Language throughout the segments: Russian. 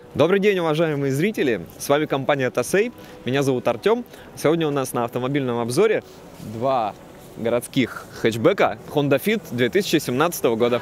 Добрый день, уважаемые зрители! С вами компания Тосей. Меня зовут Артем. Сегодня у нас на автомобильном обзоре два городских хэтчбека Honda Fit 2017 года.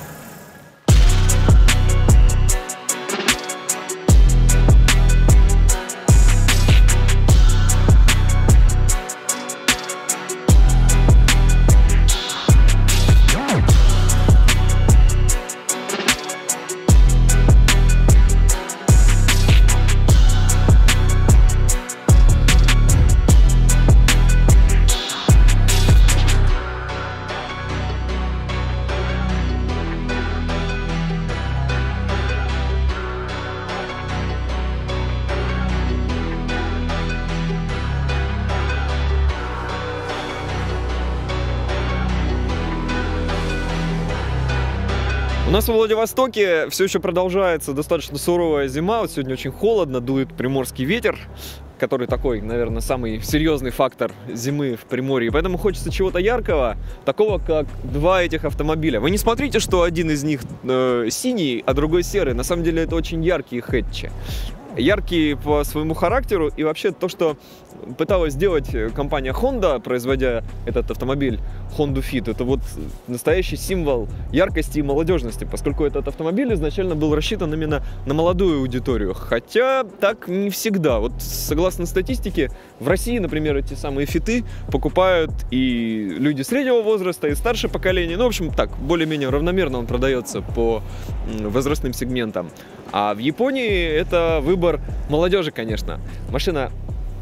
У нас во Владивостоке все еще продолжается достаточно суровая зима. Вот сегодня очень холодно, дует приморский ветер, который такой, наверное, самый серьезный фактор зимы в Приморье. Поэтому хочется чего-то яркого, такого как два этих автомобиля. Вы не смотрите, что один из них синий, а другой серый. На самом деле это очень яркие хэтчи. Яркие по своему характеру, и вообще то, что пыталась сделать компания Honda, производя этот автомобиль Honda Fit, это вот настоящий символ яркости и молодежности, поскольку этот автомобиль изначально был рассчитан именно на молодую аудиторию. Хотя так не всегда. Вот согласно статистике, в России, например, эти самые фиты покупают и люди среднего возраста, и старше поколения. Ну, в общем, так, более-менее равномерно он продается по возрастным сегментам. А в Японии это выбор молодежи, конечно. Машина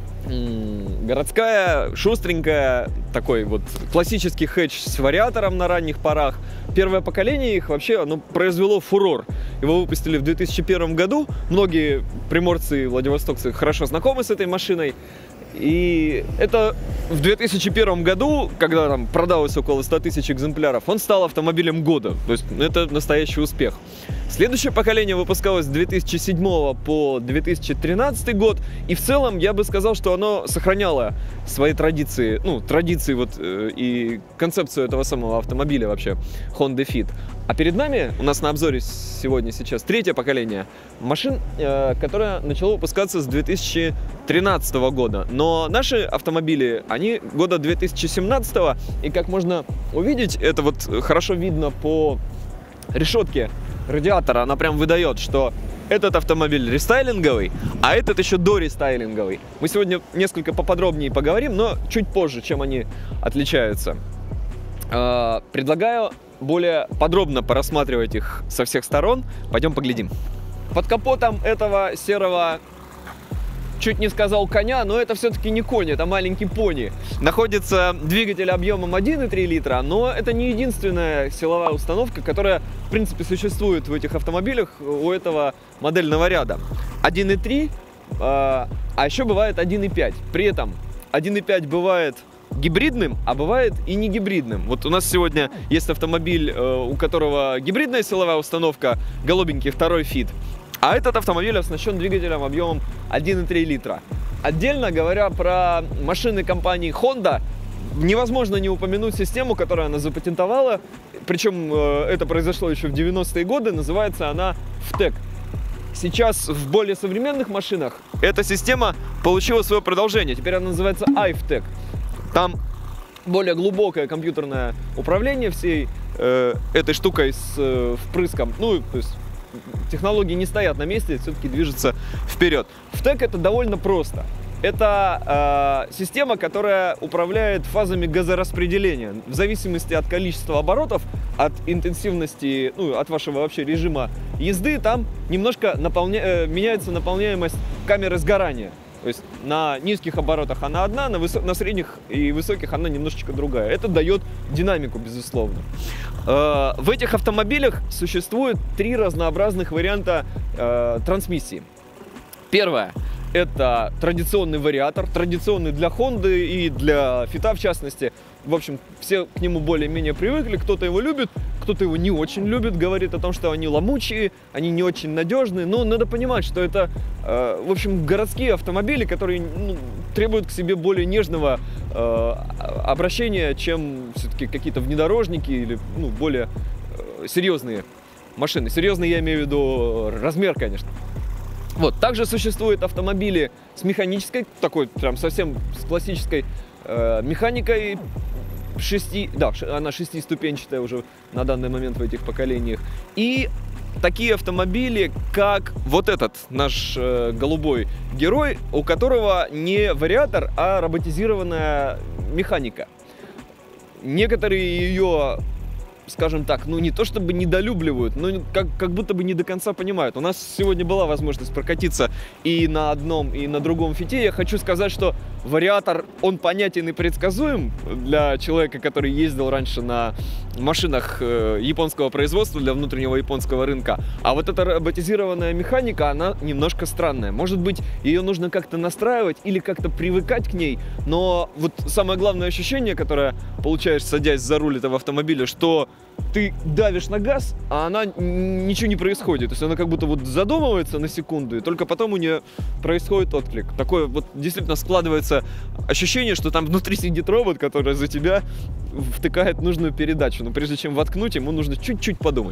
городская, шустренькая, такой вот классический хэтч с вариатором на ранних порах. Первое поколение их вообще оно произвело фурор. Его выпустили в 2001 году. Многие приморцы и владивостокцы хорошо знакомы с этой машиной. И это в 2001 году, когда там продалось около 100 тысяч экземпляров, он стал автомобилем года. То есть это настоящий успех. Следующее поколение выпускалось с 2007 по 2013 год. И в целом я бы сказал, что оно сохраняло свои традиции, ну, традиции вот и концепцию этого самого автомобиля вообще, Honda Fit. А перед нами, у нас на обзоре сегодня сейчас третье поколение машин, которое начало выпускаться с 2013 года. Но наши автомобили, они года 2017, и как можно увидеть, это вот хорошо видно по решетке радиатора, она прям выдает, что этот автомобиль рестайлинговый, а этот еще дорестайлинговый. Мы сегодня несколько поподробнее поговорим, но чуть позже, чем они отличаются. Предлагаю более подробно порассматривать их со всех сторон. Пойдем поглядим. Под капотом этого серого, чуть не сказал коня, но это все-таки не конь, это маленький пони. Находится двигатель объемом 1,3 литра, но это не единственная силовая установка, которая, в принципе, существует в этих автомобилях у этого модельного ряда. 1,3, а еще бывает 1,5. При этом 1,5 бывает гибридным, а бывает и не гибридным. Вот у нас сегодня есть автомобиль, у которого гибридная силовая установка, голубенький второй Fit. А этот автомобиль оснащен двигателем объемом 1,3 литра. Отдельно говоря про машины компании Honda, невозможно не упомянуть систему, которую она запатентовала. Причем это произошло еще в 90-е годы. Называется она VTEC. Сейчас в более современных машинах эта система получила свое продолжение. Теперь она называется iVTEC. Там более глубокое компьютерное управление всей этой штукой с впрыском. Ну, то есть технологии не стоят на месте, все-таки движутся вперед. VTEC это довольно просто. Это система, которая управляет фазами газораспределения. В зависимости от количества оборотов, от интенсивности, ну, от вашего вообще режима езды, там немножко меняется наполняемость камеры сгорания. То есть на низких оборотах она одна, на средних и высоких она немножечко другая. Это дает динамику, безусловно. В этих автомобилях существует три разнообразных варианта трансмиссии. Первое – это традиционный вариатор, традиционный для Honda и для Fit в частности. В общем, все к нему более-менее привыкли, кто-то его любит, кто-то его не очень любит, говорит о том, что они ломучие, они не очень надежные. Но надо понимать, что это, в общем, городские автомобили, которые требуют к себе более нежного обращения, чем все-таки какие-то внедорожники или более серьезные машины. Серьезные я имею в виду размер, конечно. Вот. Также существуют автомобили с механической, такой прям совсем с классической механикой, она шестиступенчатая уже на данный момент в этих поколениях. И такие автомобили, как вот этот наш голубой герой, у которого не вариатор, а роботизированная механика. Некоторые ее, скажем так, ну не то чтобы недолюбливают, но как будто бы не до конца понимают. У нас сегодня была возможность прокатиться и на одном, и на другом фите. Я хочу сказать, что вариатор, он понятен и предсказуем для человека, который ездил раньше на машинах японского производства для внутреннего японского рынка. А вот эта роботизированная механика, она немножко странная. Может быть, ее нужно как-то настраивать или как-то привыкать к ней, но вот самое главное ощущение, которое получаешь, садясь за руль этого автомобиля, что ты давишь на газ, а она ничего не происходит. То есть она как будто вот задумывается на секунду, и только потом у нее происходит отклик. Такое вот действительно складывается ощущение, что там внутри сидит робот, который за тебя втыкает нужную передачу. Но прежде чем воткнуть, ему нужно чуть-чуть подумать.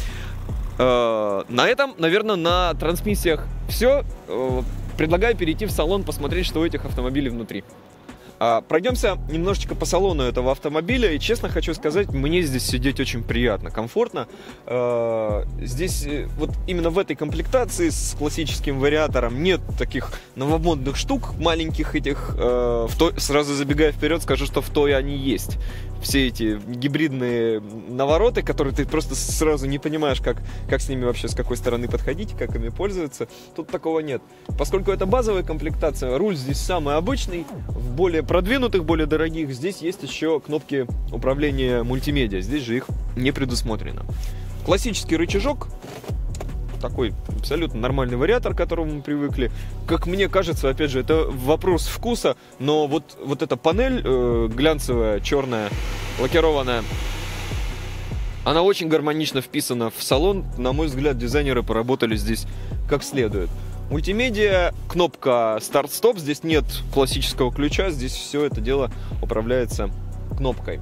На этом, наверное, на трансмиссиях все. Предлагаю перейти в салон, посмотреть, что у этих автомобилей внутри. Пройдемся немножечко по салону этого автомобиля, и честно хочу сказать, мне здесь сидеть очень приятно, комфортно. Здесь вот именно в этой комплектации с классическим вариатором нет таких новомодных штук, маленьких этих. Сразу забегая вперед, скажу, что в той они есть. Все эти гибридные навороты, которые ты просто сразу не понимаешь, как с ними вообще, с какой стороны подходить, как ими пользоваться. Тут такого нет. Поскольку это базовая комплектация, руль здесь самый обычный. В более продвинутых, более дорогих здесь есть еще кнопки управления мультимедиа. Здесь же их не предусмотрено. Классический рычажок. Такой абсолютно нормальный вариатор, к которому мы привыкли. Как мне кажется, опять же, это вопрос вкуса, но вот эта панель глянцевая, черная, лакированная, она очень гармонично вписана в салон. На мой взгляд, дизайнеры поработали здесь как следует. Мультимедиа, кнопка старт-стоп, здесь нет классического ключа, здесь все это дело управляется кнопкой.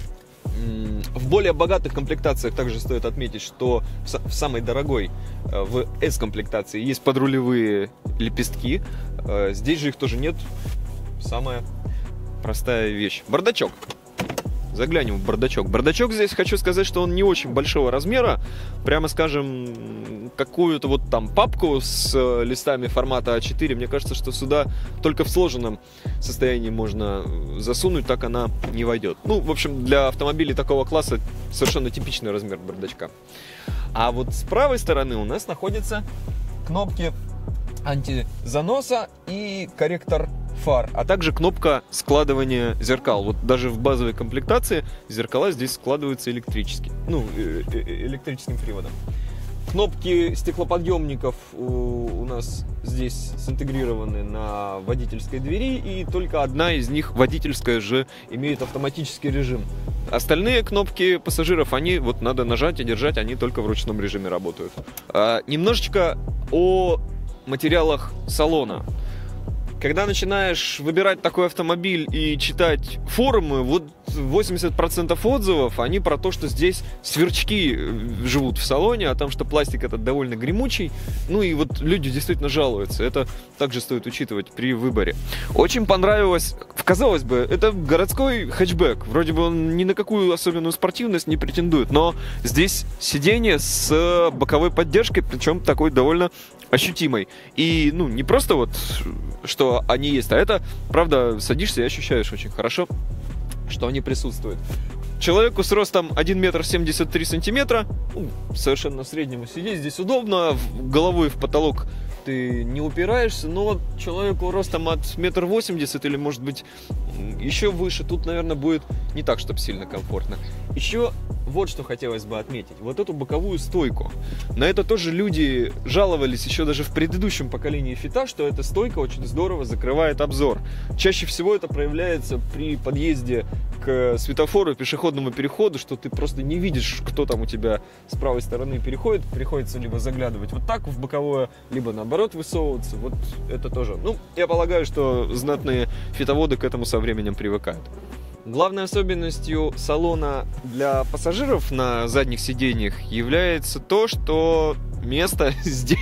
В более богатых комплектациях также стоит отметить, что в самой дорогой, в S-комплектации, есть подрулевые лепестки. Здесь же их тоже нет. Самая простая вещь. Бардачок. Заглянем в бардачок. Бардачок здесь, хочу сказать, что он не очень большого размера. Прямо скажем, какую-то вот там папку с листами формата А4, мне кажется, что сюда только в сложенном состоянии можно засунуть, так она не войдет. Ну, в общем, для автомобилей такого класса совершенно типичный размер бардачка. А вот с правой стороны у нас находятся кнопки антизаноса и корректор фар, а также кнопка складывания зеркал. Вот даже в базовой комплектации зеркала здесь складываются электрически, электрическим приводом. Кнопки стеклоподъемников у нас здесь синтегрированы на водительской двери, и только одна из них, водительская, же имеет автоматический режим. Остальные кнопки пассажиров, они вот надо нажать и держать, они только в ручном режиме работают. Немножечко о материалах салона. Когда начинаешь выбирать такой автомобиль и читать форумы, вот 80% отзывов, они про то, что здесь сверчки живут в салоне, о том, что пластик этот довольно гремучий. Ну и вот люди действительно жалуются. Это также стоит учитывать при выборе. Очень понравилось, казалось бы, это городской хэтчбэк. Вроде бы он ни на какую особенную спортивность не претендует, но здесь сиденье с боковой поддержкой, причем такой довольно ощутимой. И, не просто вот, что они есть, а это, правда, садишься и ощущаешь очень хорошо, что они присутствуют. Человеку с ростом 1 метр 73 сантиметра, совершенно среднему сидеть здесь удобно, головой в потолок ты не упираешься, но человеку ростом от метр 80 или, может быть, еще выше, тут, наверное, будет не так, чтобы сильно комфортно. Еще вот что хотелось бы отметить. Вот эту боковую стойку. На это тоже люди жаловались еще даже в предыдущем поколении фита, что эта стойка очень здорово закрывает обзор. Чаще всего это проявляется при подъезде к светофору, пешеходному переходу, что ты просто не видишь, кто там у тебя с правой стороны переходит. Приходится либо заглядывать вот так в боковое, либо наоборот высовываться. Вот это тоже. Я полагаю, что знатные фитоводы к этому со временем привыкают. Главной особенностью салона для пассажиров на задних сиденьях является то, что места здесь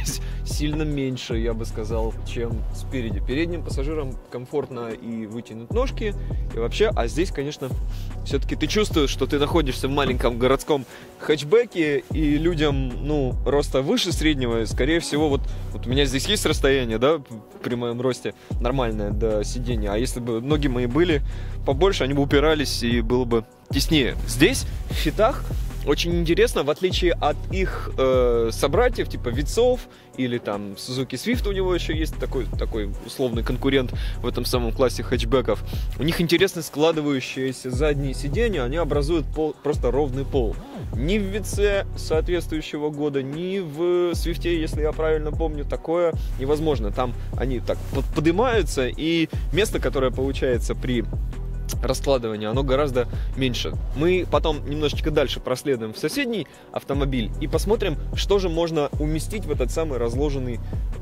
сильно меньше, я бы сказал, чем спереди. Передним пассажирам комфортно и вытянуть ножки, и вообще, а здесь, конечно, все-таки ты чувствуешь, что ты находишься в маленьком городском хэтчбеке, и людям, ну, роста выше среднего, скорее всего, вот у меня здесь есть расстояние, да, при моем росте нормальное до сидения, а если бы ноги мои были побольше, они бы упирались и было бы теснее. Здесь, в фитах, очень интересно, в отличие от их собратьев, типа Витцов или там Suzuki Swift, у него еще есть такой условный конкурент в этом самом классе хэтчбеков. У них интересно складывающиеся задние сиденья, они образуют просто ровный пол. Ни в Витце соответствующего года, ни в Свифте, если я правильно помню, такое невозможно. Там они так поднимаются, и место, которое получается при раскладывание, оно гораздо меньше. Мы потом немножечко дальше проследуем в соседний автомобиль и посмотрим, что же можно уместить в этот самый разложенный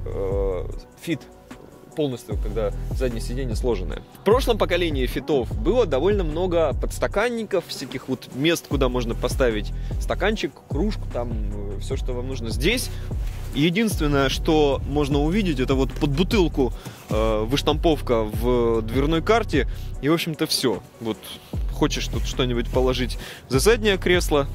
фит полностью, когда заднее сиденье сложенное. В прошлом поколении фитов было довольно много подстаканников, всяких вот мест, куда можно поставить стаканчик, кружку, там все, что вам нужно. Здесь единственное, что можно увидеть, это вот под бутылку выштамповка в дверной карте, и, в общем-то, все. Вот хочешь тут что-нибудь положить за заднее кресло,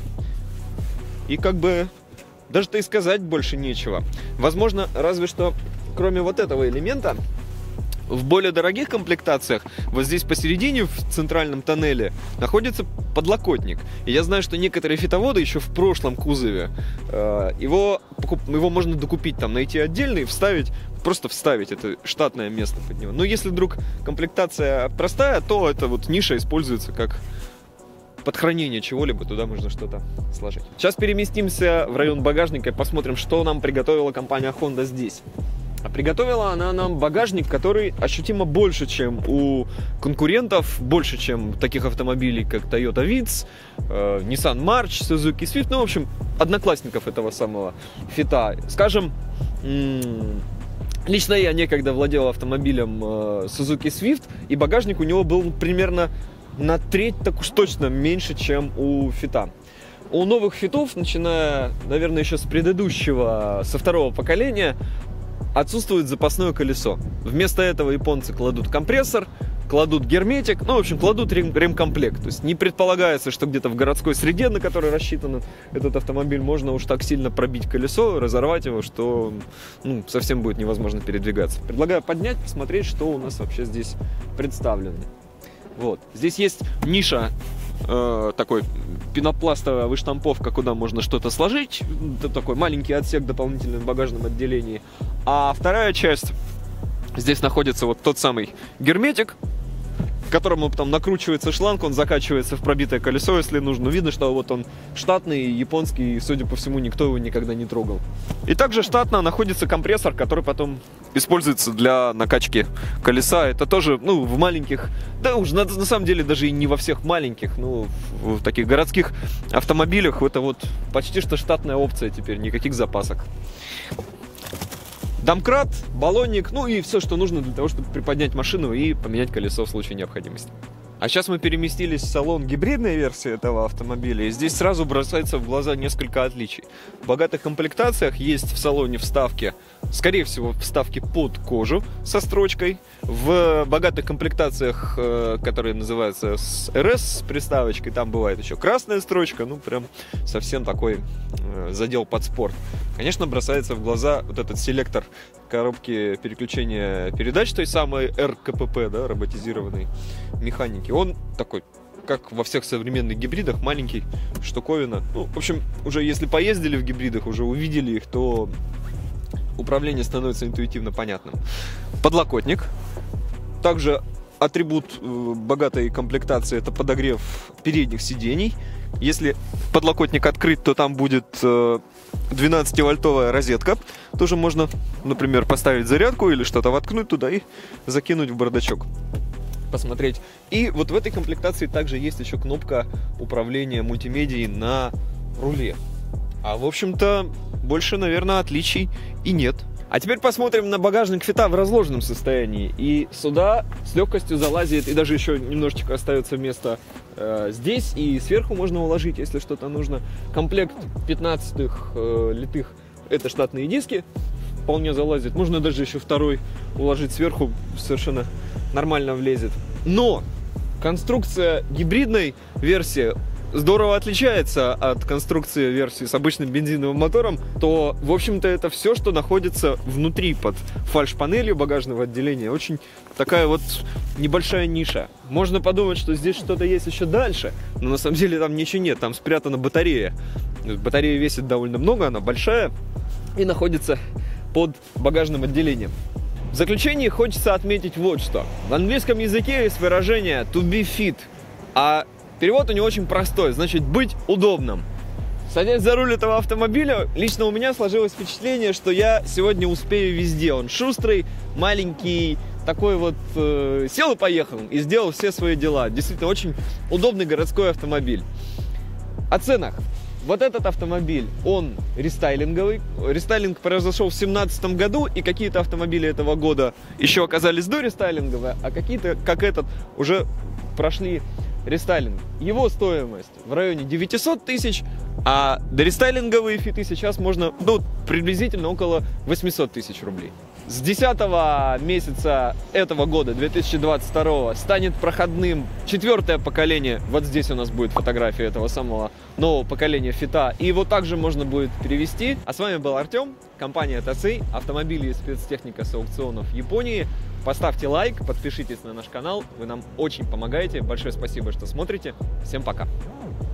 и как бы даже-то и сказать больше нечего. Возможно, разве что, кроме вот этого элемента, в более дорогих комплектациях вот здесь посередине, в центральном тоннеле, находится подлокотник. И я знаю, что некоторые фитоводы еще в прошлом кузове, его можно докупить, там, найти отдельный и вставить, просто вставить, это штатное место под него. Но если вдруг комплектация простая, то эта вот ниша используется как под хранение чего-либо, туда можно что-то сложить. Сейчас переместимся в район багажника и посмотрим, что нам приготовила компания Honda здесь. А приготовила она нам багажник, который ощутимо больше, чем у конкурентов, больше, чем таких автомобилей, как Toyota Vitz, Nissan March, Suzuki Swift, ну, в общем, одноклассников этого самого фита. Скажем, лично я некогда владел автомобилем Suzuki Swift, и багажник у него был примерно на треть, так уж точно, меньше, чем у фита. У новых фитов, начиная, наверное, еще с предыдущего, со второго поколения, отсутствует запасное колесо. Вместо этого японцы кладут компрессор, кладут герметик, ну, в общем, кладут ремкомплект. То есть не предполагается, что где-то в городской среде, на которой рассчитан этот автомобиль, можно уж так сильно пробить колесо, разорвать его, что совсем будет невозможно передвигаться. Предлагаю поднять, посмотреть, что у нас вообще здесь представлено. Вот. Здесь есть ниша, такой пенопластовая выштамповка, куда можно что-то сложить. Это такой маленький отсек в дополнительном багажном отделении. А вторая часть, здесь находится вот тот самый герметик, к которому потом накручивается шланг, он закачивается в пробитое колесо, если нужно. Видно, что вот он штатный, японский, и, судя по всему, никто его никогда не трогал. И также штатно находится компрессор, который потом используется для накачки колеса. Это тоже, в маленьких, да уж на самом деле даже и не во всех маленьких, в таких городских автомобилях это вот почти что штатная опция теперь, никаких запасок. Домкрат, баллонник, и все, что нужно для того, чтобы приподнять машину и поменять колесо в случае необходимости. А сейчас мы переместились в салон гибридной версии этого автомобиля, и здесь сразу бросается в глаза несколько отличий. В богатых комплектациях есть в салоне вставки, скорее всего, вставки под кожу со строчкой. В богатых комплектациях, которые называются RS с приставочкой, там бывает еще красная строчка, прям совсем такой задел под спорт. Конечно, бросается в глаза вот этот селектор коробки переключения передач, той самой РКПП, да, роботизированной механики. Он такой, как во всех современных гибридах, маленький, штуковина. В общем, уже если поездили в гибридах, уже увидели их, то управление становится интуитивно понятным. Подлокотник. Также атрибут богатой комплектации — это подогрев передних сидений. Если подлокотник открыт, то там будет 12-вольтовая розетка. Тоже можно, например, поставить зарядку или что-то воткнуть туда и закинуть в бардачок. Посмотреть. И вот в этой комплектации также есть еще кнопка управления мультимедией на руле. А в общем-то больше, наверное, отличий и нет. А теперь посмотрим на багажник фита в разложенном состоянии. И сюда с легкостью залазит, и даже еще немножечко остается места здесь, и сверху можно уложить, если что-то нужно. Комплект 15-х литых — это штатные диски. вполне залазит. Можно даже еще второй уложить сверху, совершенно нормально влезет. Но конструкция гибридной версии здорово отличается от конструкции версии с обычным бензиновым мотором, то, в общем-то, это все, что находится внутри под фальш-панелью багажного отделения. Очень такая вот небольшая ниша. Можно подумать, что здесь что-то есть еще дальше, но на самом деле там ничего нет, там спрятана батарея. Батарея весит довольно много, она большая и находится под багажным отделением. В заключение хочется отметить вот что. В английском языке есть выражение to be fit, а перевод у него очень простой, значит быть удобным. Садясь за руль этого автомобиля, лично у меня сложилось впечатление, что я сегодня успею везде. Он шустрый, маленький, такой вот сел и поехал, и сделал все свои дела. Действительно, очень удобный городской автомобиль. О ценах. Вот этот автомобиль, он рестайлинговый. Рестайлинг произошел в 2017 году, и какие-то автомобили этого года еще оказались до рестайлинговые, а какие-то, как этот, уже прошли рестайлинг. Его стоимость в районе 900 тысяч, а дорестайлинговые фиты сейчас можно, ну, приблизительно около 800 тысяч рублей. С 10 месяца этого года, 2022, станет проходным 4-е поколение. Вот здесь у нас будет фотография этого самого нового поколения фита. И его также можно будет перевести. А с вами был Артем, компания ТАСЭЙ, автомобили и спецтехника с аукционов Японии. Поставьте лайк, подпишитесь на наш канал, вы нам очень помогаете. Большое спасибо, что смотрите. Всем пока!